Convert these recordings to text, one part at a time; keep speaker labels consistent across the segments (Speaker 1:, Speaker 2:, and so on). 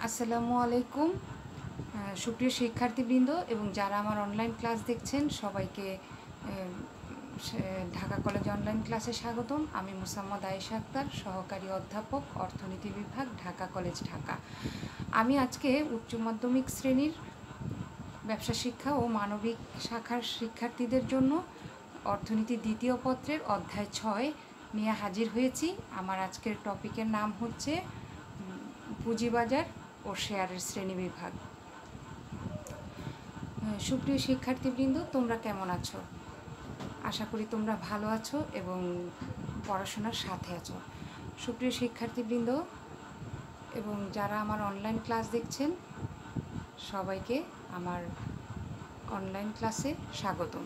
Speaker 1: আসসালামু আলাইকুম সুপ্রিয় শিক্ষার্থীবৃন্দ এবং যারা আমার অনলাইন ক্লাস দেখছেন সবাইকে ঢাকা কলেজ অনলাইন ক্লাসে স্বাগতম। আমি মুসাম্মদ আয়েশা আক্তার, সহকারী অধ্যাপক, অর্থনীতি বিভাগ, ঢাকা কলেজ, ঢাকা। আমি আজকে উচ্চ মাধ্যমিক শ্রেণীর ব্যবসা শিক্ষা ও মানবিক শাখার শিক্ষার্থীদের জন্য অর্থনীতি দ্বিতীয় পত্রের অধ্যায় 6 নিয়ে হাজির হয়েছি। আমার আজকের টপিকের নাম হচ্ছে পুঁজিবাজার ও শেয়ারের শ্রেণীবিভাগ। সুপ্রিয় শিক্ষার্থীবৃন্দ, তোমরা কেমন আছো? আশা করি তোমরা ভালো আছো এবং পড়াশোনার সাথে আছো। সুপ্রিয় শিক্ষার্থীবৃন্দ এবং যারা আমার অনলাইন ক্লাস দেখছেন সবাইকে আমার অনলাইন ক্লাসে স্বাগতম।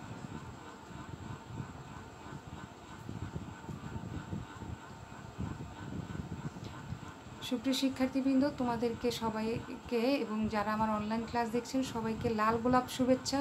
Speaker 1: সুপ্রিয় শিক্ষার্থীবৃন্দ, তোমাদেরকে সবাইকে এবং যারা আমার অনলাইন ক্লাস দেখছেন সবাইকে লাল গোলাপ শুভেচ্ছা।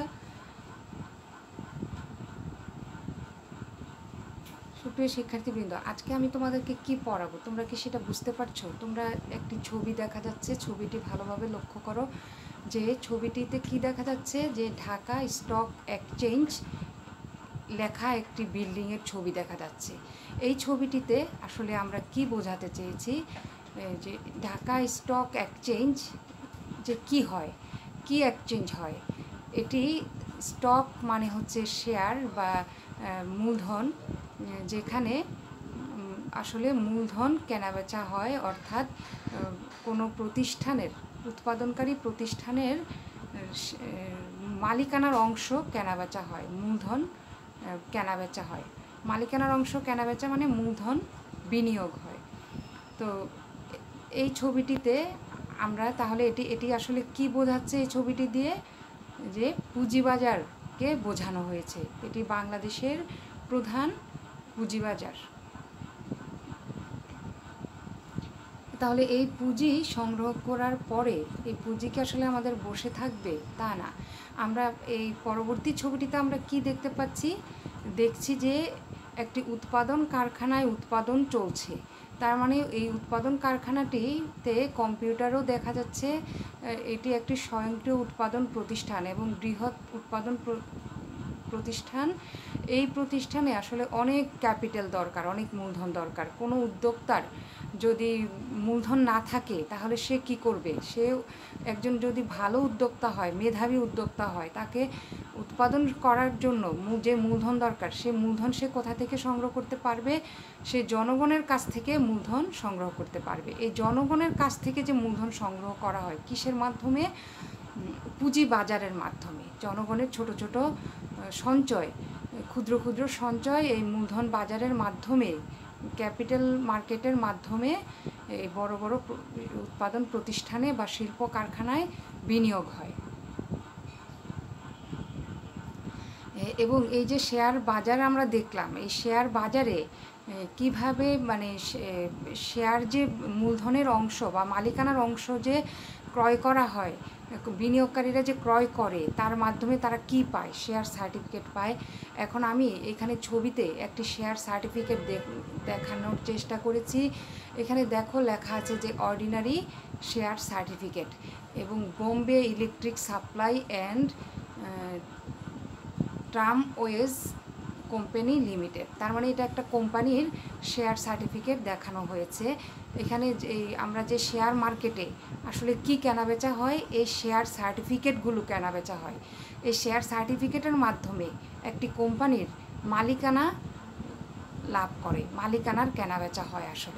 Speaker 1: সুপ্রিয় শিক্ষার্থীবৃন্দ, আজকে আমি তোমাদেরকে কি পড়াবো তোমরা কি সেটা বুঝতে পারছো? তোমরা একটি ছবি দেখা যাচ্ছে, ছবিটি ভালোভাবে লক্ষ্য করো যে ছবিটিতে কি দেখা যাচ্ছে, যে ঢাকা স্টক এক্সচেঞ্জ লেখা একটি বিল্ডিংয়ের ছবি দেখা যাচ্ছে। এই ছবিটিতে আসলে আমরা কি বোঝাতে চেয়েছি যে ঢাকা স্টক এক্সচেঞ্জ যে কি হয়, কি এক্সচেঞ্জ হয়। এটি স্টক মানে হচ্ছে শেয়ার বা মূলধন, যেখানে আসলে মূলধন কেনাবেচা হয়, অর্থাৎ কোনো প্রতিষ্ঠানের, উৎপাদনকারী প্রতিষ্ঠানের মালিকানার অংশ কেনাবেচা হয়, মূলধন কেনাবেচা হয়। মালিকানার অংশ কেনাবেচা মানে মূলধন বিনিয়োগ হয়। তো এই ছবিটিতে আমরা তাহলে এটি আসলে কি বোঝাচ্ছে? এই ছবিটি দিয়ে যে পুঁজিবাজারকে বোঝানো হয়েছে। এটি বাংলাদেশের প্রধান পুঁজিবাজার। তাহলে এই পুঁজি সংগ্রহ করার পরে এই পুঁজিকে আসলে আমাদের বসে থাকবে তা না। আমরা এই পরবর্তী ছবিটিতে আমরা কি দেখতে পাচ্ছি? দেখছি যে একটি উৎপাদন কারখানায় উৎপাদন চলছে। তার মানে এই উৎপাদন কারখানাটিতে কম্পিউটারও দেখা যাচ্ছে। এটি একটি স্বয়ংক্রিয় উৎপাদন প্রতিষ্ঠান এবং বৃহৎ উৎপাদন প্রতিষ্ঠান। এই প্রতিষ্ঠানে আসলে অনেক ক্যাপিটাল দরকার, অনেক মূলধন দরকার। কোনো উদ্যোক্তার যদি মূলধন না থাকে তাহলে সে কি করবে? সে একজন যদি ভালো উদ্যোক্তা হয়, মেধাবী উদ্যোক্তা হয়, তাকে উৎপাদন করার জন্য যে মূলধন দরকার সে মূলধন সে কোথা থেকে সংগ্রহ করতে পারবে? সে জনগণের কাছ থেকে মূলধন সংগ্রহ করতে পারবে। এই জনগণের কাছ থেকে যে মূলধন সংগ্রহ করা হয় কিসের মাধ্যমে? পুঁজি বাজারের মাধ্যমে। জনগণের ছোট ছোট সঞ্চয়, ক্ষুদ্র ক্ষুদ্র সঞ্চয় এই মূলধন বাজারের মাধ্যমে, ক্যাপিটাল মার্কেটের মাধ্যমে এই বড় বড় উৎপাদন প্রতিষ্ঠানে বা শিল্প কারখানায় বিনিয়োগ হয়। এবং এই যে শেয়ার বাজার আমরা দেখলাম, এই শেয়ার বাজারে কিভাবে মানে শেয়ার যে মূলধনের অংশ বা মালিকানার অংশ যে ক্রয় করা হয়, বিনিয়োগকারীরা যে ক্রয় করে তার মাধ্যমে তারা কি পায়? শেয়ার সার্টিফিকেট পায়। এখন আমি এখানে ছবিতে একটি শেয়ার সার্টিফিকেট দেখানোর চেষ্টা করেছি। এখানে দেখো লেখা আছে যে অর্ডিনারি শেয়ার সার্টিফিকেট এবং Bombay electric supply and tramways company limited. তার মানে এটা একটা কোম্পানির শেয়ার সার্টিফিকেট দেখানো হয়েছে। এখানে আমরা যে শেয়ার মার্কেটে আসলে কি কেনাবেচা হয়, এই শেয়ার সার্টিফিকেটগুলো কেনাবেচা হয়। এই শেয়ার সার্টিফিকেটের মাধ্যমে একটি কোম্পানির মালিকানা লাভ করে, মালিকানার কেনাবেচা হয় আসলে।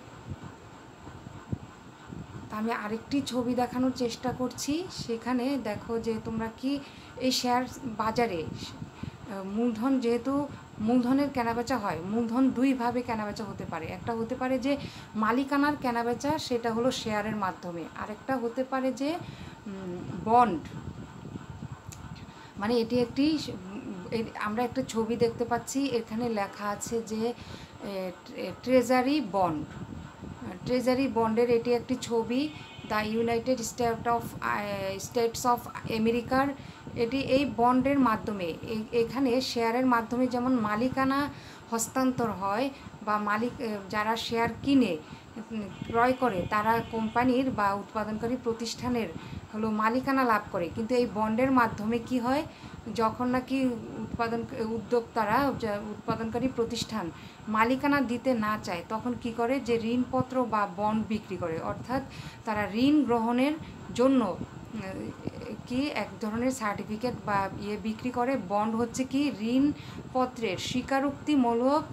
Speaker 1: আমি আরেকটি ছবি দেখানোর চেষ্টা করছি। সেখানে দেখো যে তোমরা কি এই শেয়ার বাজারে মূলধন, যেহেতু মূলধনের কেনাবেচা হয়, মূলধন দুইভাবে কেনাবেচা হতে পারে। একটা হতে পারে যে মালিকানার কেনাবেচা, সেটা হলো শেয়ারের মাধ্যমে। আরেকটা হতে পারে যে বন্ড, মানে এটি একটি, আমরা একটা ছবি দেখতে পাচ্ছি, এখানে লেখা আছে যে ট্রেজারি বন্ড। ট্রেজারি বন্ডের এটি একটি ছবি। দ্য ইউনাইটেড স্টেটস অফ আমেরিকার এটি এই বন্ডের মাধ্যমে, এখানে শেয়ারের মাধ্যমে যেমন মালিকানা হস্তান্তর হয় বা যারা শেয়ার কিনে ক্রয় করে তারা কোম্পানির বা উৎপাদনকারী প্রতিষ্ঠানের হলো মালিকানা লাভ করে। কিন্তু এই বন্ডের মাধ্যমে কি হয়, যখন নাকি উদ্যোক্তারা উৎপাদনকারী প্রতিষ্ঠান মালিকানা দিতে না চায়, তখন কি করে যে ঋণপত্র বা বন্ড বিক্রি করে, অর্থাৎ তারা ঋণ গ্রহণের জন্য কি এক ধরনের সার্টিফিকেট বা বিক্রি করে। বন্ড হচ্ছে কি ঋণপত্রের স্বীকারোক্তিমূলক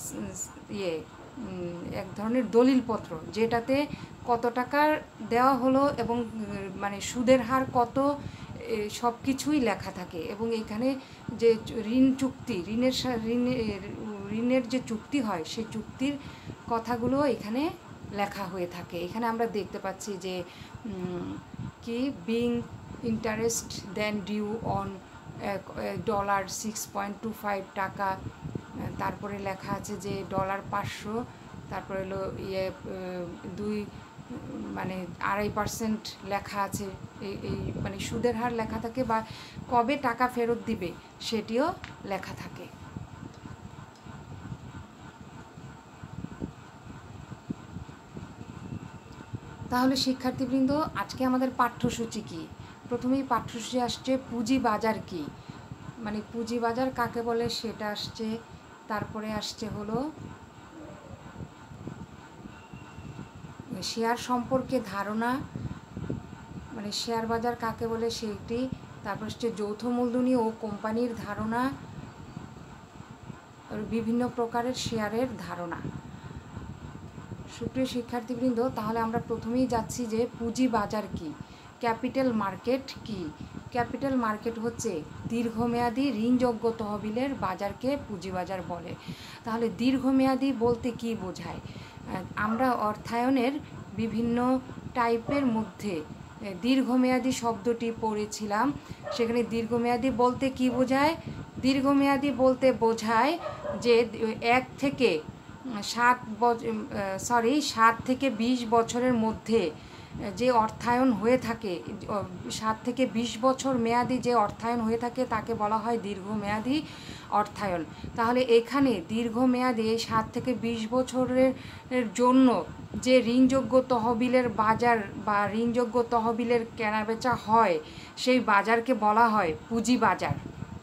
Speaker 1: এক ধরনের দলিলপত্র, যেটাতে কত টাকা দেওয়া হলো এবং মানে সুদের হার কত, সব কিছুই লেখা থাকে। এবং এখানে যে ঋণ চুক্তি, ঋণের যে চুক্তি হয়, সেই চুক্তির কথাগুলো এখানে লেখা হয়ে থাকে। এখানে আমরা দেখতে পাচ্ছি যে কি being interest then due on $6.25 টাকা, তারপরে লেখা আছে যে $500, তারপরে হলো 2.5% লেখা আছে। এই মানে সুদের হার লেখা থাকে বা কবে টাকা ফেরত দিবে সেটিও লেখা থাকে। তাহলে শিক্ষার্থীবৃন্দ, আজকে আমাদের পাঠ্যসূচি কি? প্রথমেই পাঠ্যসূচি আসছে পুঁজি বাজার কি, মানে পুঁজি বাজার কাকে বলে সেটা আসছে। তারপরে আসছে হলো শেয়ার সম্পর্কে ধারণা, মানে শেয়ার বাজার কাকে বলে সেটি। তারপর হচ্ছে যৌথ মূলধনী ও কোম্পানির ধারণা, বিভিন্ন প্রকারের শেয়ারের ধারণা। সুপ্রিয় শিক্ষার্থীবৃন্দ, তাহলে আমরা প্রথমেই যাচ্ছি যে পুঁজি বাজার কি, ক্যাপিটাল মার্কেট কি। ক্যাপিটাল মার্কেট হচ্ছে দীর্ঘমেয়াদী ঋণযোগ্য তহবিলের বাজারকে পুঁজিবাজার বলে। তাহলে দীর্ঘমেয়াদী বলতে কি বোঝায়? আমরা অর্থায়নের বিভিন্ন টাইপের মধ্যে দীর্ঘমেয়াদী শব্দটি পড়েছিলাম। সেখানে দীর্ঘমেয়াদী বলতে কি বোঝায়? দীর্ঘমেয়াদী বলতে বোঝায় যে 7 থেকে 20 বছরের মধ্যে যে অর্থায়ন হয়ে থাকে, 7 থেকে 20 বছর মেয়াদি যে অর্থায়ন হয়ে থাকে তাকে বলা হয় দীর্ঘমেয়াদী অর্থায়ন। তাহলে এখানে দীর্ঘমেয়াদী 7 থেকে 20 বছরের জন্য যে ঋণযোগ্য তহবিলের বাজার বা ঋণযোগ্য তহবিলের কেনাবেচা হয়, সেই বাজারকে বলা হয় পুঁজি বাজার।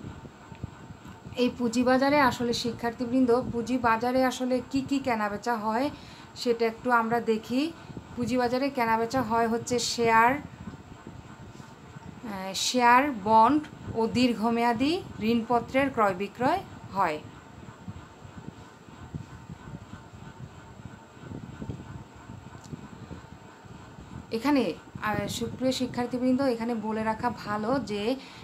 Speaker 1: এই পুঁজিবাজারে আসলে শিক্ষার্থীবৃন্দ, পুঁজিবাজারে আসলে কি কি কেনাবেচা হয় সেটা একটু আমরা দেখি। পুঁজিবাজারে কেনাবেচা হয় হচ্ছে শেয়ার, বন্ড ও দীর্ঘমেয়াদী ঋণপত্রের ক্রয় বিক্রয় হয়। এখানে সুপ্রিয় শিক্ষার্থীবৃন্দ, এখানে বলে রাখা ভালো যে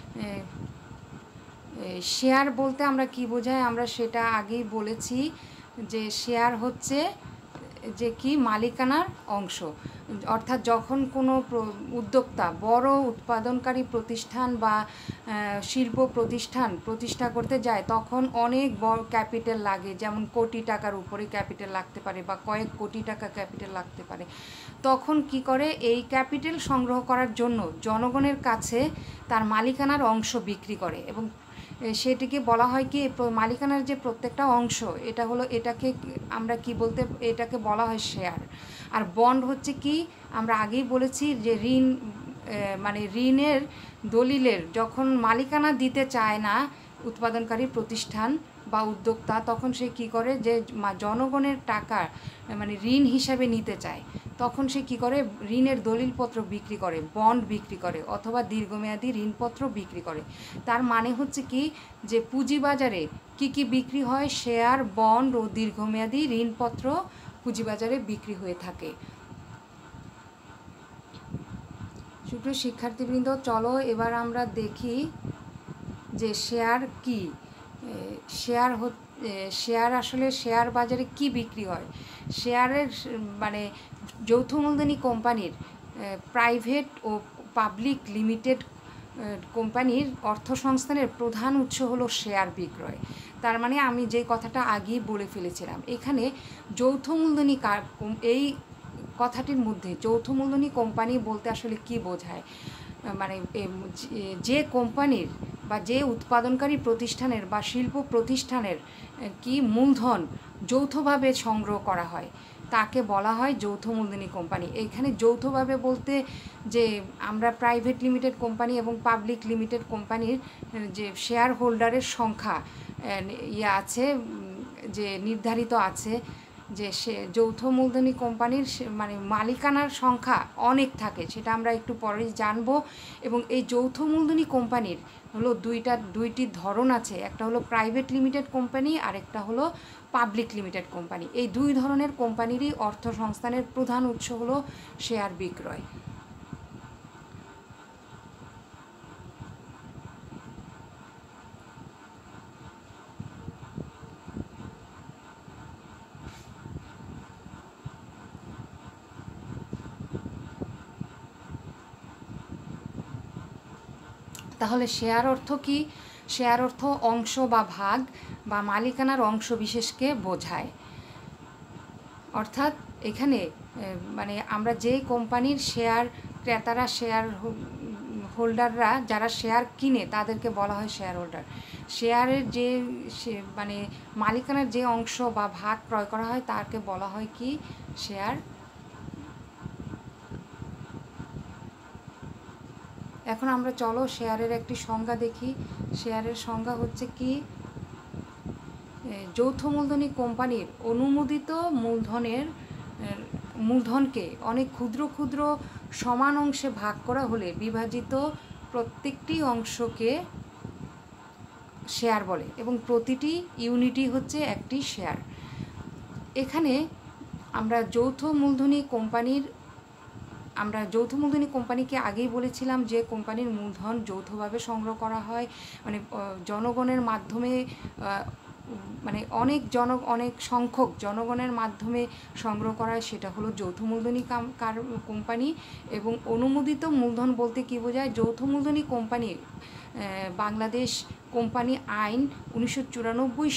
Speaker 1: শেয়ার বলতে আমরা কি বোঝাই, আমরা সেটা আগেই বলেছি যে শেয়ার হচ্ছে যে কি মালিকানার অংশ। অর্থাৎ যখন কোনো উদ্যোক্তা বড় উৎপাদনকারী প্রতিষ্ঠান বা শিল্প প্রতিষ্ঠা করতে যায়, তখন অনেক বড় ক্যাপিটাল লাগে, যেমন কোটি টাকার উপরে ক্যাপিটাল লাগতে পারে বা কয়েক কোটি টাকা ক্যাপিটাল লাগতে পারে। তখন কি করে, এই ক্যাপিটাল সংগ্রহ করার জন্য জনগণের কাছে তার মালিকানার অংশ বিক্রি করে এবং সেটিকে বলা হয় কি মালিকানার যে প্রত্যেকটা অংশ, এটাকে আমরা কি বলতে, এটাকে বলা হয় শেয়ার। আর বন্ড হচ্ছে কি, আমরা আগেই বলেছি যে মানে ঋণের দলিলের যখন মালিকানা দিতে চায় না উৎপাদনকারী প্রতিষ্ঠান বা উদ্যোক্তা, তখন সে কি করে যে জনগণের টাকা মানে ঋণ হিসাবে নিতে চায়, তখন সে কি করে ঋণের দলিলপত্র বিক্রি করে, বন্ড বিক্রি করে অথবা দীর্ঘমেয়াদী ঋণপত্র বিক্রি করে। তার মানে হচ্ছে কি যে পুঁজিবাজারে কি কি বিক্রি হয়, শেয়ার, বন্ড ও দীর্ঘমেয়াদী ঋণপত্র পুঁজিবাজারে বিক্রি হয়ে থাকে। সুপ্রিয় শিক্ষার্থীবৃন্দ, চলো এবার আমরা দেখি যে শেয়ার কি। শেয়ার আসলে শেয়ার বাজারে কি বিক্রি হয়। শেয়ারের মানে যৌথ মূলধনী কোম্পানির, প্রাইভেট ও পাবলিক লিমিটেড কোম্পানির অর্থসংস্থানের প্রধান উৎস হলো শেয়ার বিক্রয়। তার মানে আমি যে কথাটা আগেই বলে ফেলেছিলাম, এখানে যৌথ মূলধনী এই কথাটির মধ্যে যৌথ মূলধনী কোম্পানি বলতে আসলে কি বোঝায়, মানে যে কোম্পানির বা যে উৎপাদনকারী প্রতিষ্ঠানের বা শিল্প প্রতিষ্ঠানের কি মূলধন যৌথভাবে সংগ্রহ করা হয়, তাকে বলা হয় যৌথ মূলধনী কোম্পানি। এখানে যৌথভাবে বলতে যে আমরা প্রাইভেট লিমিটেড কোম্পানি এবং পাবলিক লিমিটেড কোম্পানির যে শেয়ার হোল্ডারের সংখ্যা আছে, যে নির্ধারিত আছে, যে সে যৌথ মূলধনী কোম্পানির মানে মালিকানার সংখ্যা অনেক থাকে, সেটা আমরা একটু পরেই জানবো। এবং এই যৌথ মূলধনী কোম্পানির হলো দুইটি ধরন আছে, একটা হলো প্রাইভেট লিমিটেড কোম্পানি আর একটা হলো পাবলিক লিমিটেড কোম্পানি। এই দুই ধরনের কোম্পানিরই অর্থ সংস্থানের প্রধান উৎস হলো শেয়ার বিক্রয়। তাহলে শেয়ার অর্থ কি? শেয়ার অর্থ অংশ বা ভাগ বা মালিকানার অংশ বিশেষকে বোঝায়। অর্থাৎ এখানে মানে আমরা যে কোম্পানির শেয়ার ক্রেতারা, শেয়ার হোল্ডাররা যারা শেয়ার কিনে তাদেরকে বলা হয় শেয়ার হোল্ডার। শেয়ারের যে মানে মালিকানার যে অংশ বা ভাগ ক্রয় করা হয় তাকে বলা হয় কি? শেয়ার। এখন আমরা চলো শেয়ারের একটি সংজ্ঞা দেখি। শেয়ারের সংজ্ঞা হচ্ছে কি? যৌথ মূলধনী কোম্পানির অনুমোদিত মূলধনকে অনেক ক্ষুদ্র ক্ষুদ্র সমান অংশে ভাগ করা হলে বিভাজিত প্রত্যেকটি অংশকে শেয়ার বলে এবং প্রতিটি ইউনিটই হচ্ছে একটি শেয়ার। এখানে আমরা যৌথ মূলধনী কোম্পানিকে আগেই বলেছিলাম যে কোম্পানির মূলধন যৌথভাবে সংগ্রহ করা হয়, মানে জনগণের মাধ্যমে, মানে অনেক সংখ্যক জনগণের মাধ্যমে সংগ্রহ করা হয়, সেটা হলো যৌথ মূলধনী কোম্পানি। এবং অনুমোদিত মূলধন বলতে কী বোঝায়? যৌথ মূলধনী কোম্পানি বাংলাদেশ কোম্পানি আইন 1994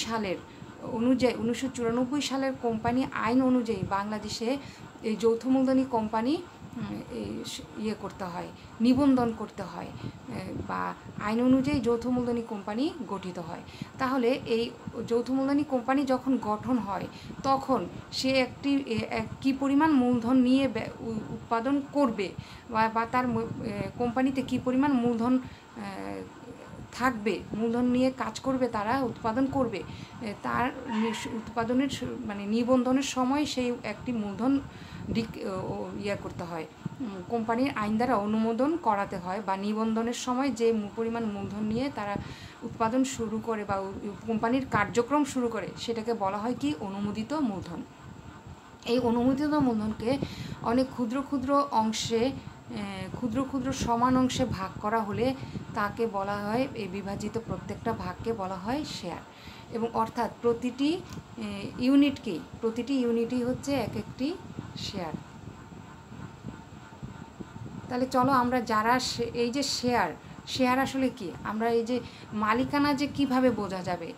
Speaker 1: সালের কোম্পানি আইন অনুযায়ী বাংলাদেশে এই যৌথ মূলধনী কোম্পানি করতে হয়, নিবন্ধন করতে হয়, বা আইন অনুযায়ী যৌথ মূলধনী কোম্পানি গঠিত হয়। তাহলে এই যৌথ মূলধনী কোম্পানি যখন গঠন হয় তখন সে কী পরিমাণ মূলধন নিয়ে উৎপাদন করবে বা তার কোম্পানিতে কী পরিমাণ মূলধন থাকবে, মূলধন নিয়ে কাজ করবে, তারা উৎপাদন করবে, তার উৎপাদনের মানে নিবন্ধনের সময় সেই একটি মূলধন করতে হয়, কোম্পানির আইন দ্বারা অনুমোদন করাতে হয়, বা নিবন্ধনের সময় যে পরিমাণ মূলধন নিয়ে তারা উৎপাদন শুরু করে বা কোম্পানির কার্যক্রম শুরু করে সেটাকে বলা হয় কি? অনুমোদিত মূলধন। এই অনুমোদিত মূলধনকে অনেক ক্ষুদ্র ক্ষুদ্র সমান অংশে ভাগ করা হলে তাকে বলা হয়, এই বিভাজিত প্রত্যেকটা ভাগকে বলা হয় শেয়ার। এবং অর্থাৎ প্রতিটি ইউনিটই হচ্ছে এক একটি শেয়ার। তাহলে চলো আমরা যারা এই যে শেয়ার আসলে কি, আমরা এই যে মালিকানা যে কিভাবে বোঝা যাবে,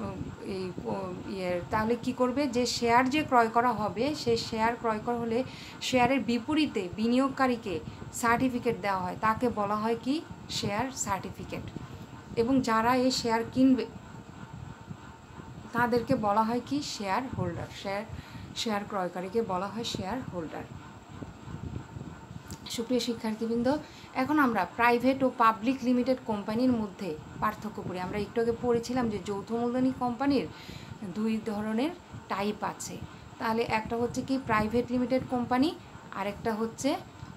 Speaker 1: তাহলে কি করবে? যে শেয়ার যে ক্রয় করা হবে, সেই শেয়ার ক্রয় করা হলে শেয়ারের বিপরীতে বিনিয়োগকারীকে সার্টিফিকেট দেওয়া হয়, তাকে বলা হয় কি? Share certificate. এবং যারা এই শেয়ার কিনবে তাদেরকে বলা হয় কি? Share holder. শেয়ার ক্রয়কারীকে বলা হয় শেয়ার হোল্ডার। সুপ্রিয় শিক্ষার্থীবৃন্দ, এখন আমরা প্রাইভেট ও পাবলিক লিমিটেড কোম্পানির মধ্যে পার্থক্য করি। আমরা একটু আগে পড়েছিলাম যে যৌথ মূলধনী কোম্পানির দুই ধরনের টাইপ আছে। তাহলে একটা হচ্ছে কি? প্রাইভেট লিমিটেড কোম্পানি, আর একটা হচ্ছে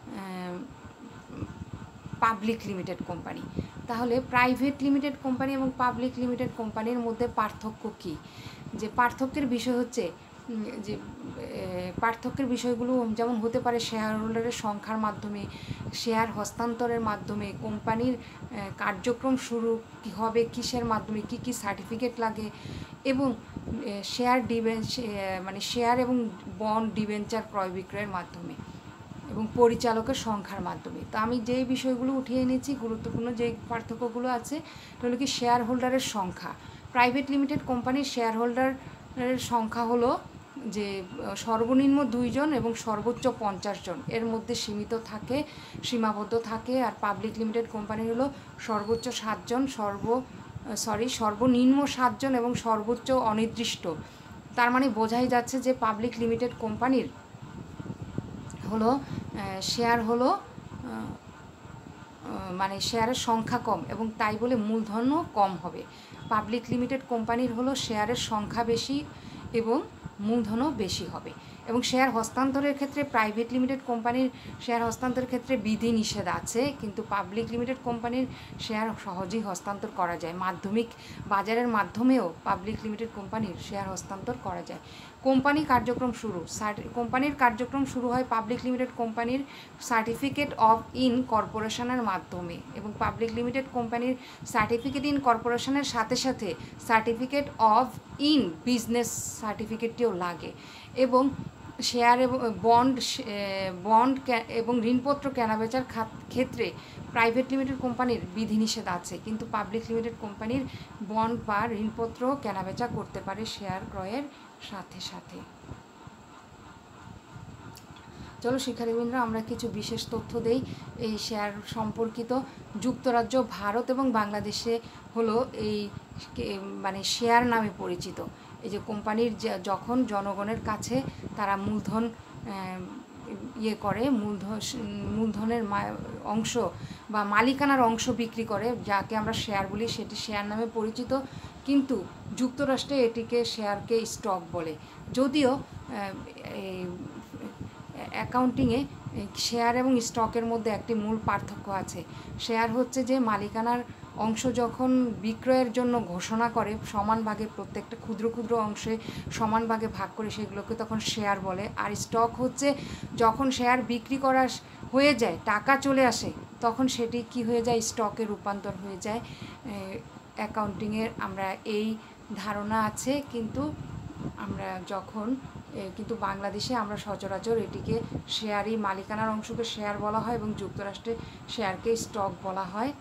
Speaker 1: পাবলিক লিমিটেড কোম্পানি। তাহলে প্রাইভেট লিমিটেড কোম্পানি এবং পাবলিক লিমিটেড কোম্পানির মধ্যে পার্থক্য কী? যে পার্থক্যের বিষয় হচ্ছে যে পার্থক্যের বিষয়গুলো যেমন হতে পারে শেয়ার হোল্ডারের সংখ্যার মাধ্যমে, শেয়ার হস্তান্তরের মাধ্যমে, কোম্পানির কার্যক্রম শুরু হবে কিসের মাধ্যমে, কী কী সার্টিফিকেট লাগে, এবং শেয়ার এবং বন্ড ডিবেঞ্চার ক্রয় বিক্রয়ের মাধ্যমে, এবং পরিচালকের সংখ্যার মাধ্যমে। তো আমি যেই বিষয়গুলো উঠিয়ে এনেছি, গুরুত্বপূর্ণ যে পার্থক্যগুলো আছে, তাহলে কি? শেয়ার হোল্ডারের সংখ্যা। প্রাইভেট লিমিটেড কোম্পানির শেয়ার হোল্ডারের সংখ্যা হলো যে সর্বনিম্ন 2 জন এবং সর্বোচ্চ 50 জন, এর মধ্যে সীমাবদ্ধ থাকে। আর পাবলিক লিমিটেড কোম্পানি হলো সর্বোচ্চ 7 জন, সর্বনিম্ন 7 জন এবং সর্বোচ্চ অনির্দিষ্ট। তার মানে বোঝাই যাচ্ছে যে পাবলিক লিমিটেড কোম্পানির হলো শেয়ার হলো মানে শেয়ারের সংখ্যা কম এবং তাই বলে মূলধনও কম হবে। পাবলিক লিমিটেড কোম্পানির হলো শেয়ারের সংখ্যা বেশি এবং মূলধনও বেশি হবে। এবং শেয়ার হস্তান্তরের ক্ষেত্রে প্রাইভেট লিমিটেড কোম্পানির শেয়ার হস্তান্তরের ক্ষেত্রে বিধি নিষেধ আছে, কিন্তু পাবলিক লিমিটেড কোম্পানির শেয়ার সহজেই হস্তান্তর করা যায়। মাধ্যমিক বাজারের মাধ্যমেও পাবলিক লিমিটেড কোম্পানির শেয়ার হস্তান্তর করা যায়। কোম্পানি কার্যক্রম শুরু। কোম্পানির কার্যক্রম শুরু হয় পাবলিক লিমিটেড কোম্পানির সার্টিফিকেট অফ ইনকর্পোরেশনের মাধ্যমে, এবং পাবলিক লিমিটেড কোম্পানির সার্টিফিকেট ইন কর্পোরেশনের সাথে সাথে সার্টিফিকেট অফ ইন বিজনেস সার্টিফিকেটটিও লাগে। এবং শেয়ার এবং বন্ড এবং ঋণপত্র কেনাবেচার ক্ষেত্রে প্রাইভেট লিমিটেড কোম্পানির বিধিনিষেধ আছে, কিন্তু পাবলিক লিমিটেড কোম্পানির বন্ড বা ঋণপত্র কেনাবেচা করতে পারে শেয়ার ক্রয়ের সাথে সাথে। চলো শিক্ষার্থীবৃন্দরা, আমরা কিছু বিশেষ তথ্য দেই এই শেয়ার সম্পর্কিত। যুক্তরাজ্য, ভারত এবং বাংলাদেশে হলো এই মানে শেয়ার নামে পরিচিত। এই যে কোম্পানির যখন জনগণের কাছে তারা মূলধন করে, মূলধনের অংশ বা মালিকানার অংশ বিক্রি করে, যাকে আমরা শেয়ার বলি, সেটি শেয়ার নামে পরিচিত। কিন্তু যুক্তরাষ্ট্রে এটিকে শেয়ারকে স্টক বলে। যদিও অ্যাকাউন্টিংয়ে শেয়ার এবং স্টকের মধ্যে একটি মূল পার্থক্য আছে। শেয়ার হচ্ছে যে মালিকানার অংশ যখন বিক্রয়ের জন্য ঘোষণা করে সমান ভাগে, প্রত্যেকটা ক্ষুদ্র ক্ষুদ্র অংশে সমান ভাগে ভাগ করে, সেগুলোকে তখন শেয়ার বলে। আর স্টক হচ্ছে যখন শেয়ার বিক্রি করা হয়ে যায়, টাকা চলে আসে, তখন সেটি কি হয়ে যায়, স্টকে রূপান্তর হয়ে যায়। অ্যাকাউন্টিংয়ের আমরা এই ধারণা আছে, কিন্তু কিন্তু বাংলাদেশে আমরা সচরাচর এটিকে শেয়ারই, মালিকানার অংশকে শেয়ার বলা হয় এবং যুক্তরাষ্ট্রে শেয়ারকে স্টক বলা হয়।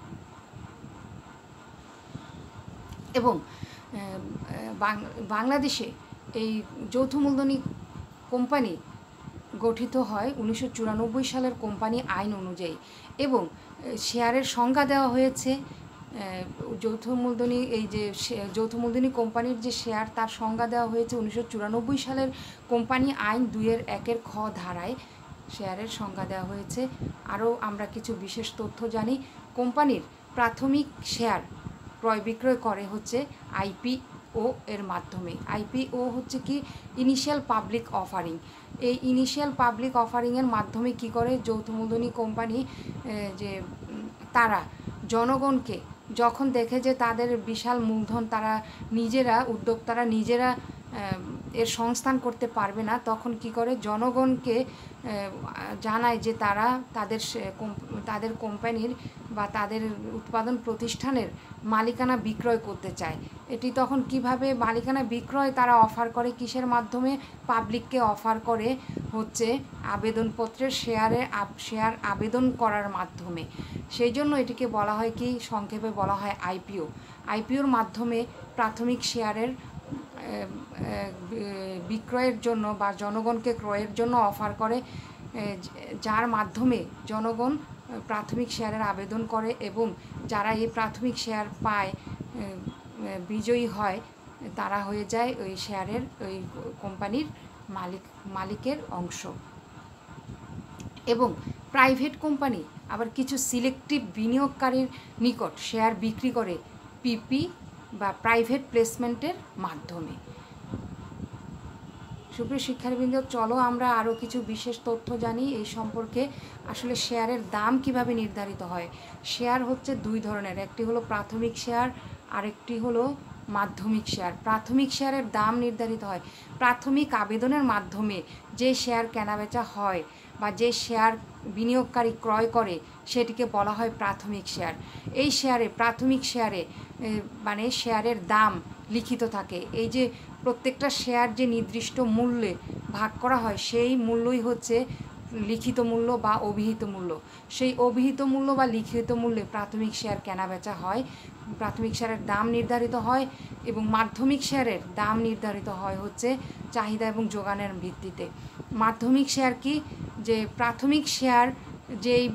Speaker 1: এবং বাংলাদেশে এই যৌথ মূলধনী কোম্পানি গঠিত হয় 1994 সালের কোম্পানি আইন অনুযায়ী, এবং শেয়ারের সংজ্ঞা দেওয়া হয়েছে যৌথ মূলধনী কোম্পানির যে শেয়ার, তার সংজ্ঞা দেওয়া হয়েছে 1994 সালের কোম্পানি আইন 2-1 খ ধারায় শেয়ারের সংজ্ঞা দেওয়া হয়েছে। আরও আমরা কিছু বিশেষ তথ্য জানি। কোম্পানির প্রাথমিক শেয়ার ক্রয় বিক্রয় করে হচ্ছে আইপিও এর মাধ্যমে। আইপিও হচ্ছে কি, ইনিশিয়াল পাবলিক অফারিং। এই ইনিশিয়াল পাবলিক অফারিংয়ের মাধ্যমে কি করে যৌথ মূলধনী কোম্পানি, যে তারা জনগণকে যখন দেখে যে তাদের বিশাল মূলধন তারা নিজেরা, উদ্যোক্তারা নিজেরা এর সংস্থান করতে পারবে না, তখন কি করে জনগণকে জানায় যে তারা তাদের কোম্পানির বা তাদের উৎপাদন প্রতিষ্ঠানের মালিকানা বিক্রয় করতে চায়। এটি তখন কিভাবে মালিকানা বিক্রয় তারা অফার করে, কিসের মাধ্যমে, পাবলিককে অফার করে হচ্ছে আবেদনপত্রের শেয়ার আবেদন করার মাধ্যমে। সেই জন্য এটিকে বলা হয় কি, সংক্ষেপে বলা হয় আইপিও। আইপিওর মাধ্যমে প্রাথমিক শেয়ারের বিক্রয়ের জন্য বা জনগণকে ক্রয়ের জন্য অফার করে, যার মাধ্যমে জনগণ প্রাথমিক শেয়ারের আবেদন করে, এবং যারা এই প্রাথমিক শেয়ার পায়, বিজয়ী হয়, তারা হয়ে যায় ওই শেয়ারের, ওই কোম্পানির মালিকের অংশ। এবং প্রাইভেট কোম্পানি আবার কিছু সিলেক্টিভ বিনিয়োগকারীর নিকট শেয়ার বিক্রি করে পিপি বা প্রাইভেট প্লেসমেন্টের মাধ্যমে। সুপ্রিয় শিক্ষার্থীবৃন্দ, চলো আমরা আরও কিছু বিশেষ তথ্য জানি এই সম্পর্কে। আসলে শেয়ারের দাম কিভাবে নির্ধারিত হয়। শেয়ার হচ্ছে দুই ধরনের, একটি হলো প্রাথমিক শেয়ার, আরেকটি হলো মাধ্যমিক শেয়ার। প্রাথমিক শেয়ারের দাম নির্ধারিত হয় প্রাথমিক আবেদনের মাধ্যমে। যে শেয়ার কেনাবেচা হয় বা যে শেয়ার বিনিয়োগকারী ক্রয় করে, সেটিকে বলা হয় প্রাথমিক শেয়ার। এই প্রাথমিক শেয়ারে মানে শেয়ারের দাম লিখিত থাকে। এই যে প্রত্যেকটা শেয়ার যে নির্দিষ্ট মূল্যে ভাগ করা হয়, সেই মূল্যই হচ্ছে লিখিত মূল্য বা অভিহিত মূল্য। সেই অভিহিত মূল্য বা লিখিত মূল্যে প্রাথমিক শেয়ার কেনাবেচা হয়। প্রাথমিক শেয়ারের দাম নির্ধারিত হয়, এবং মাধ্যমিক শেয়ারের দাম নির্ধারিত হয় হচ্ছে চাহিদা এবং যোগানের ভিত্তিতে। মাধ্যমিক শেয়ার কি, যে প্রাথমিক শেয়ার যেই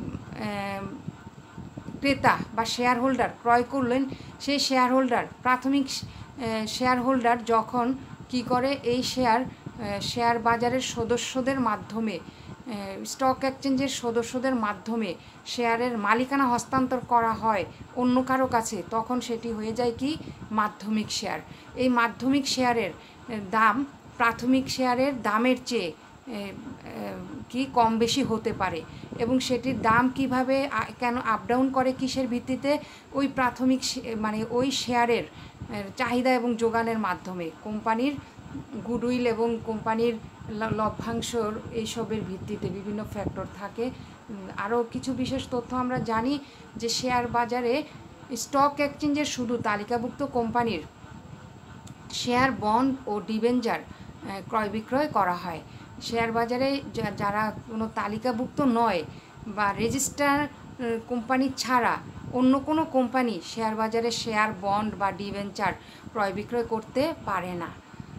Speaker 1: ক্রেতা বা শেয়ার হোল্ডার ক্রয় করলেন, সেই শেয়ার হোল্ডার, প্রাথমিক শেয়ার হোল্ডার যখন কি করে এই শেয়ার বাজারের সদস্যদের মাধ্যমে, স্টক এক্সচেঞ্জের সদস্যদের মাধ্যমে শেয়ারের মালিকানা হস্তান্তর করা হয় অন্য কারো কাছে, তখন সেটি হয়ে যায় কি মাধ্যমিক শেয়ার। এই মাধ্যমিক শেয়ারের দাম প্রাথমিক শেয়ারের দামের চেয়ে কি কম বেশি হতে পারে, এবং সেটির দাম কিভাবে কেন আপ ডাউন করে, কিসের ভিত্তিতে, ওই প্রাথমিক মানে ওই শেয়ারের চাহিদা এবং যোগানের মাধ্যমে, কোম্পানির গুডউইল এবং কোম্পানির লভ্যাংশর এইসবের ভিত্তিতে বিভিন্ন ফ্যাক্টর থাকে। আরও কিছু বিশেষ তথ্য আমরা জানি যে শেয়ার বাজারে স্টক এক্সচেঞ্জের শুধু তালিকাভুক্ত কোম্পানির শেয়ার, বন্ড ও ডিবেঞ্চার ক্রয় বিক্রয় করা হয়। শেয়ার বাজারে যারা কোনো তালিকাভুক্ত নয় বা রেজিস্টার কোম্পানি ছাড়া অন্য কোনো কোম্পানি শেয়ার বাজারে শেয়ার, বন্ড বা ডিবেঞ্চার ক্রয় বিক্রয় করতে পারে না।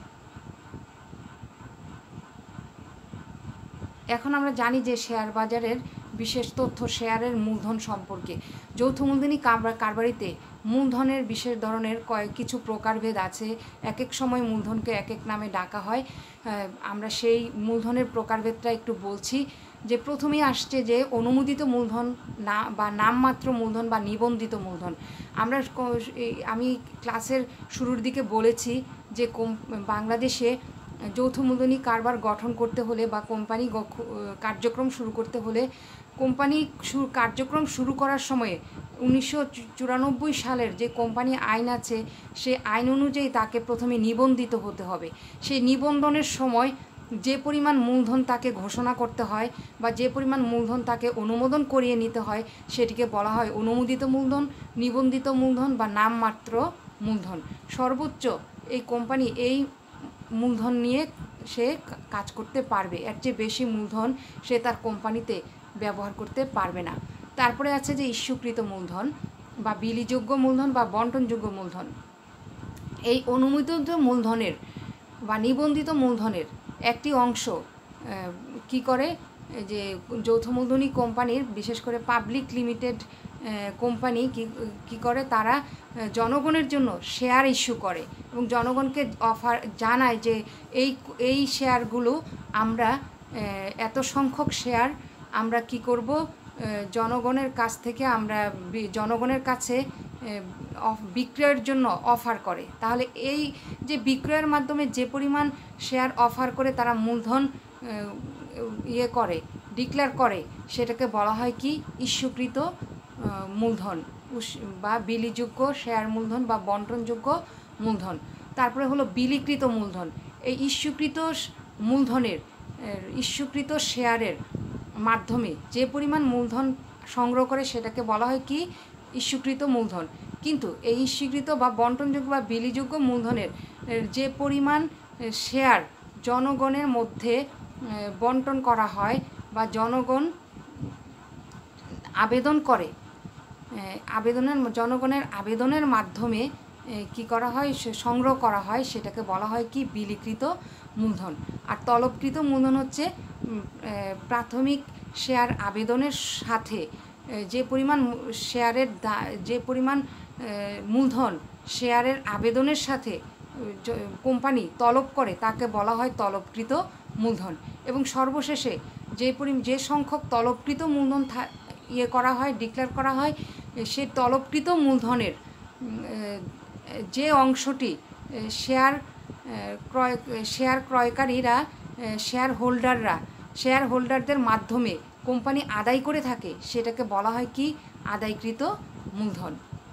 Speaker 1: এখন আমরা জানি যে শেয়ার বাজারের বিশেষ তথ্য শেয়ারের মূলধন সম্পর্কে। যৌথ মূলধনী কারবারিতে মূলধনের বিশেষ ধরনের কিছু প্রকারভেদ আছে। এক এক সময় মূলধনকে এক এক নামে ডাকা হয়। আমরা সেই মূলধনের প্রকারভেদটা একটু বলছি। যে প্রথমেই আসছে যে অনুমোদিত মূলধন না বা নামমাত্র মূলধন বা নিবন্ধিত মূলধন। আমি ক্লাসের শুরুর দিকে বলেছি যে বাংলাদেশে যৌথ মূলধনী কারবার গঠন করতে হলে বা কোম্পানি কার্যক্রম শুরু করতে হলে, কোম্পানি কার্যক্রম শুরু করার সময়ে 1994 সালের যে কোম্পানি আইন আছে, সে আইন অনুযায়ী তাকে প্রথমে নিবন্ধিত হতে হবে। সেই নিবন্ধনের সময় যে পরিমাণ মূলধন তাকে ঘোষণা করতে হয় বা যে পরিমাণ মূলধন তাকে অনুমোদন করিয়ে নিতে হয়, সেটিকে বলা হয় অনুমোদিত মূলধন, নিবন্ধিত মূলধন বা নামমাত্র মূলধন। সর্বোচ্চ এই কোম্পানি এই মূলধন নিয়ে সে কাজ করতে পারবে, এর চেয়ে বেশি মূলধন সে তার কোম্পানিতে ব্যবহার করতে পারবে না। তারপরে আছে যে ইস্যুকৃত মূলধন বা বিলিযোগ্য মূলধন বা বন্টনযোগ্য মূলধন। এই অনুমোদিত মূলধনের বা নিবন্ধিত মূলধনের একটি অংশ কি করে, যে যৌথ মূলধনী কোম্পানির, বিশেষ করে পাবলিক লিমিটেড কোম্পানি কি করে, তারা জনগণের জন্য শেয়ার ইস্যু করে এবং জনগণকে অফার জানায় যে এই শেয়ারগুলো আমরা এত সংখ্যক শেয়ার আমরা কি করব, জনগণের কাছ থেকে আমরা জনগণের কাছে বিক্রয়ের জন্য অফার করে। তাহলে এই যে বিক্রয়ের মাধ্যমে যে পরিমাণ শেয়ার অফার করে তারা মূলধন করে, ডিক্লেয়ার করে, সেটাকে বলা হয় কি ইস্যুকৃত মূলধন বা বিলিযোগ্য শেয়ার মূলধন বা বন্টনযোগ্য মূলধন। তারপরে হলো বিলিকৃত মূলধন। এই ইস্যুকৃত শেয়ারের মাধ্যমে যে পরিমাণ মূলধন সংগ্রহ করে সেটাকে বলা হয় কি ইস্যুকৃত মূলধন। কিন্তু এই ইস্যুকৃত বা বন্টনযোগ্য বা বিলিযোগ্য মূলধনের যে পরিমাণ শেয়ার জনগণের মধ্যে বন্টন করা হয় বা জনগণ আবেদন করে, জনগণের আবেদনের মাধ্যমে কি করা হয়, সংগ্রহ করা হয়, সেটাকে বলা হয় কি বিলিকৃত মূলধন। আর তলবকৃত মূলধন হচ্ছে প্রাথমিক শেয়ার আবেদনের সাথে যে পরিমাণ মূলধন শেয়ারের আবেদনের সাথে কোম্পানি তলব করে তাকে বলা হয় তলবকৃত মূলধন। এবং সর্বশেষে যে সংখ্যক তলবকৃত মূলধন করা হয়, ডিক্লেয়ার করা হয়, সেই তলবকৃত মূলধনের যে অংশটি শেয়ার ক্রয়কারীরা, শেয়ার হোল্ডারদের মাধ্যমে কোম্পানি আদায় করে থাকে, সেটাকে বলা হয় কি আদায়কৃত মূলধন।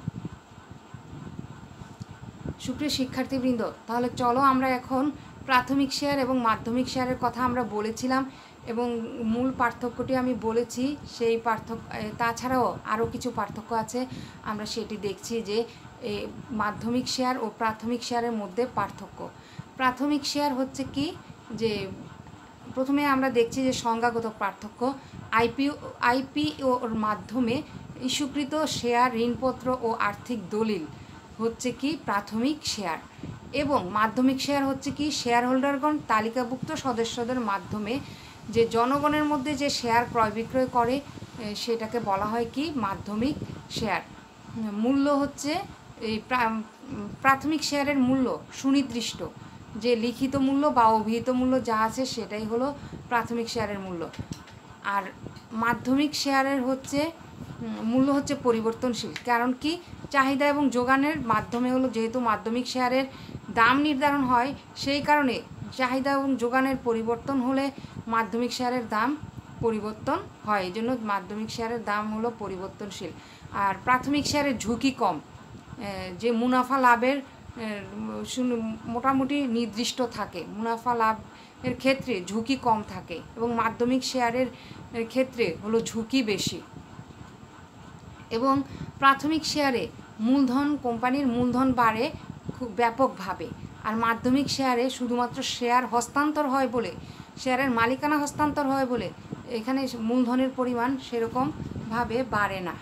Speaker 1: সুপ্রিয় শিক্ষার্থীবৃন্দ, তাহলে চলো আমরা এখন প্রাথমিক শেয়ার এবং মাধ্যমিক শেয়ারের কথা আমরা বলেছিলাম এবং মূল পার্থক্যটি আমি বলেছি। সেই তাছাড়াও আরও কিছু পার্থক্য আছে, আমরা সেটি দেখছি যে মাধ্যমিক শেয়ার ও প্রাথমিক শেয়ারের মধ্যে পার্থক্য। প্রাথমিক শেয়ার হচ্ছে কি, যে প্রথমে আমরা দেখছি যে সংজ্ঞাগত পার্থক্য। আইপিওর মাধ্যমে ইস্যুকৃত শেয়ার, ঋণপত্র ও আর্থিক দলিল হচ্ছে কি প্রাথমিক শেয়ার, এবং মাধ্যমিক শেয়ার হচ্ছে কি শেয়ার হোল্ডারগণ তালিকাভুক্ত সদস্যদের মাধ্যমে যে জনগণের মধ্যে যে শেয়ার ক্রয় বিক্রয় করে, সেটাকে বলা হয় কি মাধ্যমিক শেয়ার। মূল্য হচ্ছে এই প্রাথমিক শেয়ারের মূল্য সুনির্দিষ্ট, যে লিখিত মূল্য বা অভিহিত মূল্য যা আছে সেটাই হলো প্রাথমিক শেয়ারের মূল্য। আর মাধ্যমিক শেয়ারের হচ্ছে মূল্য হচ্ছে পরিবর্তনশীল। কারণ কি, চাহিদা এবং যোগানের মাধ্যমে হলো, যেহেতু মাধ্যমিক শেয়ারের দাম নির্ধারণ হয়, সেই কারণে চাহিদা এবং যোগানের পরিবর্তন হলে মাধ্যমিক শেয়ারের দাম পরিবর্তন হয়, এই জন্য মাধ্যমিক শেয়ারের দাম হলো পরিবর্তনশীল। আর প্রাথমিক শেয়ারের ঝুঁকি কম, যে মুনাফা লাভের মোটামুটি নির্দিষ্ট থাকে, মুনাফা লাভের ক্ষেত্রে ঝুঁকি কম থাকে, এবং মাধ্যমিক শেয়ারের ক্ষেত্রে হলো ঝুঁকি বেশি। এবং প্রাথমিক শেয়ারে মূলধন, কোম্পানির মূলধন বাড়ে খুব ব্যাপকভাবে, আর মাধ্যমিক শেয়ারে শুধুমাত্র শেয়ার হস্তান্তর হয় বলে, শেয়ারের মালিকানা হস্তান্তর হয় বলে এখানে মূলধনের পরিমাণ সেরকমভাবে বাড়ে না।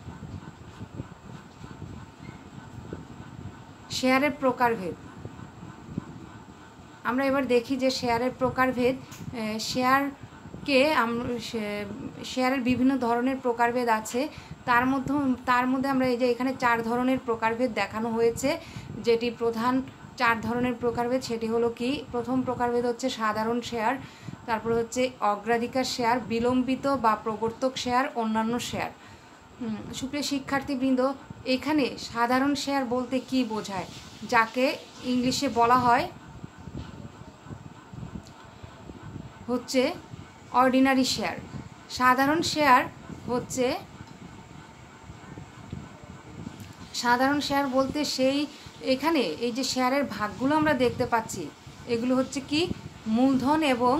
Speaker 1: শেয়ারের প্রকারভেদ আমরা এবার দেখি যে শেয়ারের প্রকারভেদ, শেয়ারের বিভিন্ন ধরনের প্রকারভেদ আছে। তার মধ্যে আমরা এই যে এখানে 4 ধরনের প্রকারভেদ দেখানো হয়েছে, যেটি প্রধান 4 ধরনের প্রকারভেদ সেটি হলো কি, প্রথম প্রকারভেদ হচ্ছে সাধারণ শেয়ার, তারপর হচ্ছে অগ্রাধিকার শেয়ার, বিলম্বিত বা প্রবর্তক শেয়ার, অন্যান্য শেয়ার। সুপ্রিয় শিক্ষার্থীবৃন্দ, এখানে সাধারণ শেয়ার বলতে কি বোঝায়, যাকে ইংলিশে বলা হয় হচ্ছে অর্ডিনারি শেয়ার। সাধারণ শেয়ার বলতে সেই, এখানে এই যে শেয়ারের ভাগগুলো আমরা দেখতে পাচ্ছি, এগুলো হচ্ছে কি মূলধন এবং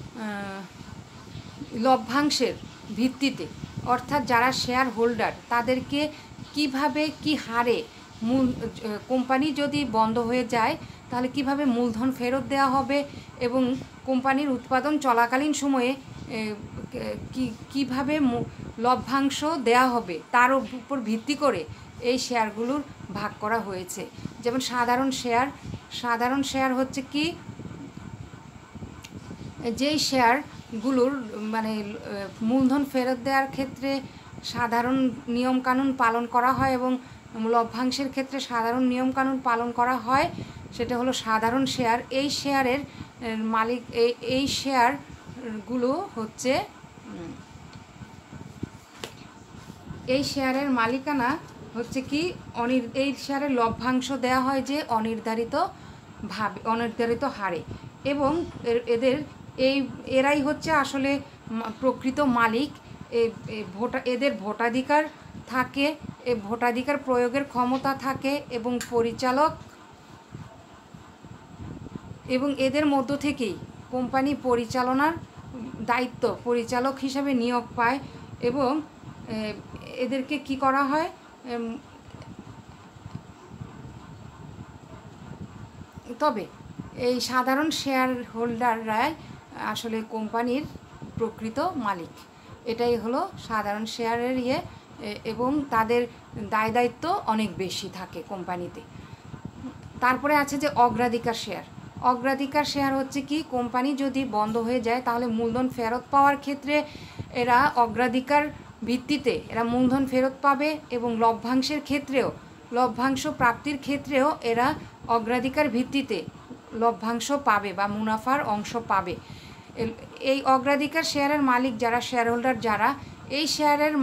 Speaker 1: লভ্যাংশের ভিত্তিতে, অর্থাৎ যারা শেয়ার হোল্ডার তাদেরকে কিভাবে কি হারে কোম্পানি যদি বন্ধ হয়ে যায় তাহলে কিভাবে মূলধন ফেরত দেওয়া হবে, এবং কোম্পানির উৎপাদন চলাকালীন সময়ে কিভাবে লভ্যাংশ দেওয়া হবে তার উপর ভিত্তি করে এই শেয়ারগুলোর ভাগ করা হয়েছে। যেমন সাধারণ শেয়ার হচ্ছে কি, যেই শেয়ারগুলোর মানে মূলধন ফেরত দেওয়ার ক্ষেত্রে সাধারণ নিয়মকানুন পালন করা হয় এবং লভ্যাংশের ক্ষেত্রে সাধারণ নিয়মকানুন পালন করা হয়, সেটা হলো সাধারণ শেয়ার। এই শেয়ারের মালিক, এই শেয়ারগুলো হচ্ছে, এই শেয়ারের মালিকানা হচ্ছে কি এই শেয়ারের লভ্যাংশ দেওয়া হয় যে অনির্ধারিত হারে, এবং এরাই হচ্ছে আসলে প্রকৃত মালিক। এদের ভোটাধিকার থাকে, ভোটাধিকার প্রয়োগের ক্ষমতা থাকে, এবং এদের মধ্য থেকেই কোম্পানি পরিচালনার দায়িত্ব পরিচালক হিসাবে নিয়োগ পায়, এবং এদেরকে কি করা হয়, তবে এই সাধারণ শেয়ার হোল্ডাররাই আসলে কোম্পানির প্রকৃত মালিক। এটাই হলো সাধারণ শেয়ারের এবং তাদের দায়িত্ব অনেক বেশি থাকে কোম্পানিতে। তারপরে আছে যে অগ্রাধিকার শেয়ার হচ্ছে কি, কোম্পানি যদি বন্ধ হয়ে যায় তাহলে মূলধন ফেরত পাওয়ার ক্ষেত্রে এরা অগ্রাধিকার ভিত্তিতে এরা মূলধন ফেরত পাবে, এবং লভ্যাংশ প্রাপ্তির ক্ষেত্রেও এরা অগ্রাধিকার ভিত্তিতে লভ্যাংশ পাবে বা মুনাফার অংশ পাবে। এই অগ্রাধিকার শেয়ারের মালিক যারা, শেয়ার হোল্ডার যারা, এই শেয়ারের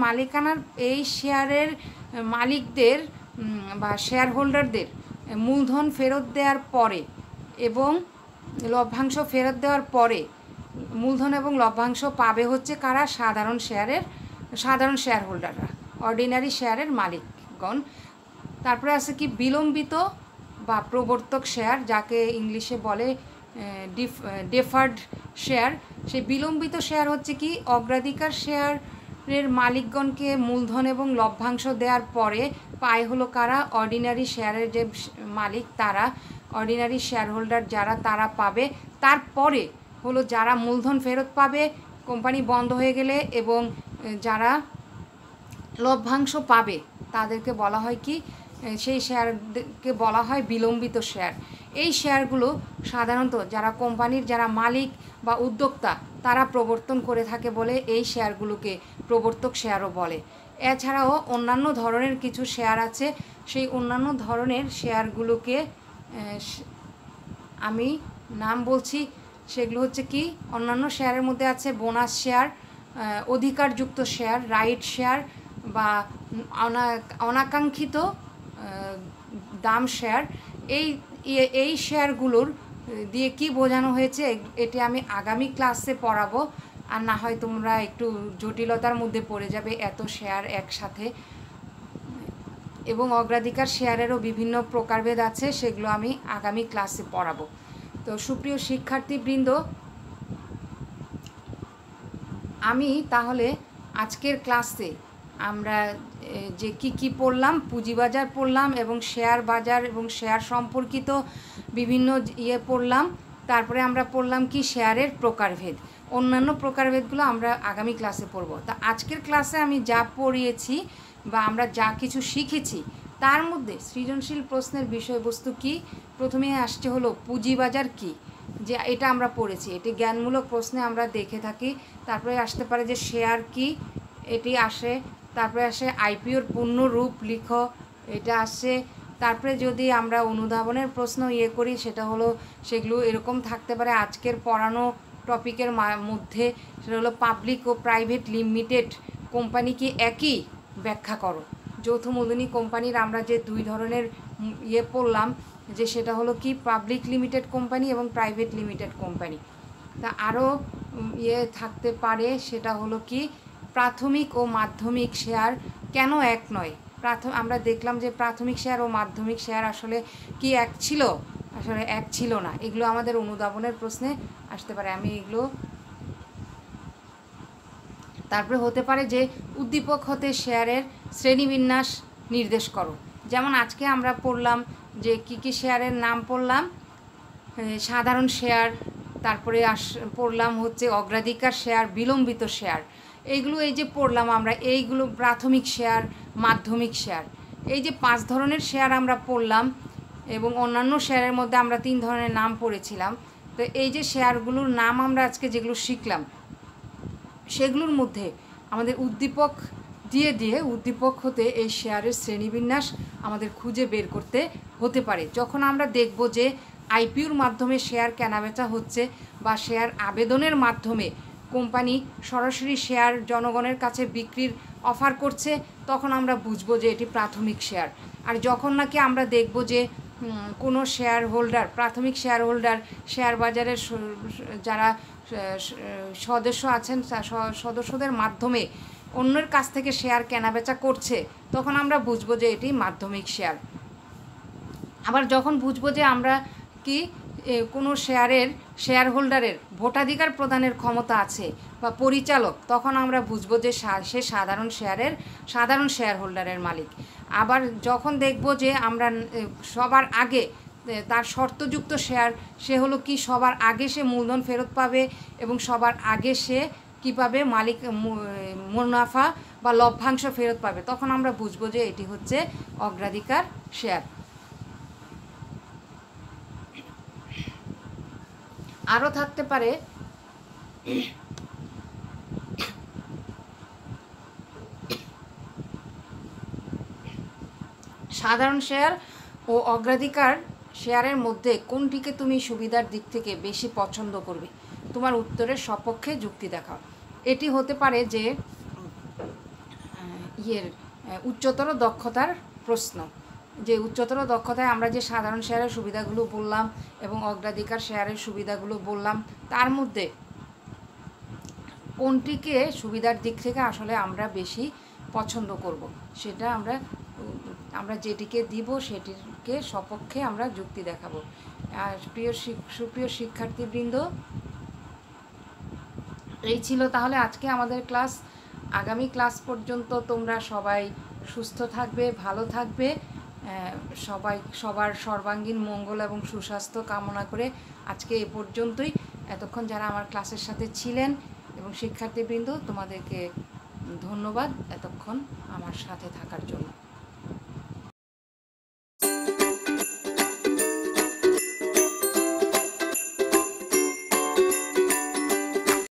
Speaker 1: মালিকদের বা শেয়ার হোল্ডারদের মূলধন ফেরত দেওয়ার পরে এবং লভ্যাংশ ফেরত দেওয়ার পরে মূলধন এবং লভ্যাংশ পাবে হচ্ছে কারা, সাধারণ শেয়ার হোল্ডাররা, অর্ডিনারি শেয়ারের মালিকগণ। তারপরে আছে কি বিলম্বিত বা প্রবর্তক শেয়ার, যাকে ইংলিশে বলে ডেফার্ড শেয়ার। সেই বিলম্বিত শেয়ার হচ্ছে কি, অগ্রাধিকার শেয়ারের মালিকগণকে মূলধন এবং লভ্যাংশ দেওয়ার পরে পায় হলো কারা, অর্ডিনারি শেয়ারের যে মালিক তারা, অর্ডিনারি শেয়ার হোল্ডার যারা, তারা পাবে। তারপরে হলো যারা মূলধন ফেরত পাবে কোম্পানি বন্ধ হয়ে গেলে, এবং যারা লভ্যাংশ পাবে তাদেরকে বলা হয় কি, সেই শেয়ারকে বলা হয় বিলম্বিত শেয়ার। এই শেয়ারগুলো সাধারণত যারা কোম্পানির যারা মালিক বা উদ্যোক্তা তারা প্রবর্তন করে থাকে বলে এই শেয়ারগুলোকে প্রবর্তক শেয়ারও বলে। এছাড়াও অন্যান্য ধরনের কিছু শেয়ার আছে, সেই অন্যান্য ধরনের শেয়ারগুলোকে আমি নাম বলছি, সেগুলো হচ্ছে কি, অন্যান্য শেয়ারের মধ্যে আছে বোনাস শেয়ার, অধিকারযুক্ত শেয়ার, রাইট শেয়ার বা অনাকাঙ্ক্ষিত দাম শেয়ার। এই এই শেয়ারগুলোর দিয়ে কি বোঝানো হয়েছে এটি আমি আগামী ক্লাসে পড়াবো। আর না হয় তোমরা একটু জটিলতার মধ্যে পড়ে যাবে এত শেয়ার একসাথে। এবং অগ্রাধিকার শেয়ারেরও বিভিন্ন প্রকারভেদ আছে, সেগুলো আমি আগামী ক্লাসে পড়াবো। তো সুপ্রিয় শিক্ষার্থীবৃন্দ, আমি তাহলে আজকের ক্লাসে আমরা যে কি পড়লাম, পুঁজিবাজার পড়লাম এবং শেয়ার বাজার এবং শেয়ার সম্পর্কিত বিভিন্ন পড়লাম। তারপরে আমরা পড়লাম কি শেয়ারের প্রকারভেদ। অন্যান্য প্রকারভেদগুলো আমরা আগামী ক্লাসে পড়ব। তা আজকের ক্লাসে আমি যা পড়িয়েছি বা আমরা যা কিছু শিখেছি তার মধ্যে সৃজনশীল প্রশ্নের বিষয়বস্তু কি, প্রথমে আসছে হলো পুঁজিবাজার কি, যে এটা আমরা পড়েছি, এটি জ্ঞানমূলক প্রশ্নে আমরা দেখে থাকি। তারপরে আসতে পারে যে শেয়ার কি, এটি আসে। তারপরে আসে আইপিওর পূর্ণরূপ লিখো, এটা আসে। তারপরে যদি আমরা অনুধাবনের প্রশ্ন করি, সেটা হলো সেগুলো এরকম থাকতে পারে আজকের পড়ানো টপিকের মধ্যে, সেটা হলো পাবলিক ও প্রাইভেট লিমিটেড কোম্পানি কি একই, ব্যাখ্যা করো। যৌথ মূলধনী কোম্পানির আমরা যে দুই ধরনের পড়লাম, যে সেটা হলো কি পাবলিক লিমিটেড কোম্পানি এবং প্রাইভেট লিমিটেড কোম্পানি। তা আরও থাকতে পারে, সেটা হলো কি প্রাথমিক ও মাধ্যমিক শেয়ার কেন এক নয়। আমরা দেখলাম যে প্রাথমিক শেয়ার ও মাধ্যমিক শেয়ার আসলে কি এক ছিল, আসলে এক ছিল না। এগুলো আমাদের অনুধাবনের প্রশ্নে আসতে পারে, আমি এগুলো। তারপরে হতে পারে যে উদ্দীপক হতে শেয়ারের শ্রেণীবিন্যাস নির্দেশ করো। যেমন আজকে আমরা পড়লাম যে কি শেয়ারের নাম পড়লাম, সাধারণ শেয়ার, তারপরে পড়লাম হচ্ছে অগ্রাধিকার শেয়ার, বিলম্বিত শেয়ার। এইগুলো এই যে পড়লাম আমরা, এইগুলো প্রাথমিক শেয়ার, মাধ্যমিক শেয়ার, এই যে 5 ধরনের শেয়ার আমরা পড়লাম। এবং অন্যান্য শেয়ারের মধ্যে আমরা 3 ধরনের নাম পড়েছিলাম। তো এই যে শেয়ারগুলোর নাম আমরা আজকে যেগুলো শিখলাম, সেগুলোর মধ্যে আমাদের উদ্দীপক দিয়ে উদ্দীপক হতে এই শেয়ারের শ্রেণীবিন্যাস আমাদের খুঁজে বের করতে হতে পারে। যখন আমরা দেখব যে আইপিওর মাধ্যমে শেয়ার কেনাবেচা হচ্ছে বা শেয়ার আবেদনের মাধ্যমে কোম্পানি সরাসরি শেয়ার জনগণের কাছে বিক্রির অফার করছে, তখন আমরা বুঝবো যে এটি প্রাথমিক শেয়ার। আর যখন নাকি আমরা দেখব যে কোনো শেয়ার হোল্ডার, প্রাথমিক শেয়ার হোল্ডার শেয়ার বাজারের যারা সদস্য আছেন, সদস্যদের মাধ্যমে অন্যের কাছ থেকে শেয়ার কেনাবেচা করছে, তখন আমরা বুঝবো যে এটি মাধ্যমিক শেয়ার। আবার যখন বুঝবো যে আমরা কি কোনো শেয়ার হোল্ডারের ভোটাধিকার প্রদানের ক্ষমতা আছে বা পরিচালক, তখন আমরা বুঝবো যে সে সাধারণ শেয়ার হোল্ডারের মালিক। আবার যখন দেখব যে আমরা সবার আগে তার শর্তযুক্ত শেয়ার, সে হলো কি সবার আগে সে মূলধন ফেরত পাবে এবং সবার আগে সে কী পাবে, মালিক মুনাফা বা লভ্যাংশ ফেরত পাবে, তখন আমরা বুঝবো যে এটি হচ্ছে অগ্রাধিকার শেয়ার। আরও থাকতে পারে সাধারণ শেয়ার ও অগ্রাধিকার শেয়ারের মধ্যে কোনটিকে তুমি সুবিধার দিক থেকে বেশি পছন্দ করবে, তোমার উত্তরের সপক্ষে যুক্তি দেখাও। এটি হতে পারে যে উচ্চতর দক্ষতার প্রশ্ন, যে উচ্চতর দক্ষতায় আমরা যে সাধারণ শেয়ারের সুবিধাগুলো বললাম এবং অগ্রাধিকার শেয়ারের সুবিধাগুলো বললাম, তার মধ্যে কোনটিকে সুবিধার দিক থেকে আসলে আমরা বেশি পছন্দ করব, সেটা আমরা যেটিকে দিব সেটিকে সপক্ষে আমরা যুক্তি দেখাবো। আর সুপ্রিয় শিক্ষার্থীবৃন্দ, এই ছিল তাহলে আজকে আমাদের ক্লাস। আগামী ক্লাস পর্যন্ত তোমরা সবাই সুস্থ থাকবে, ভালো থাকবে। সবার সর্বাঙ্গীন মঙ্গল এবং সুস্বাস্থ্য কামনা করে আজকে এ পর্যন্তই। এতক্ষণ যারা আমার ক্লাসের সাথে ছিলেন এবং শিক্ষার্থীবৃন্দ, তোমাদেরকে ধন্যবাদ এতক্ষণ আমার সাথে থাকার জন্য।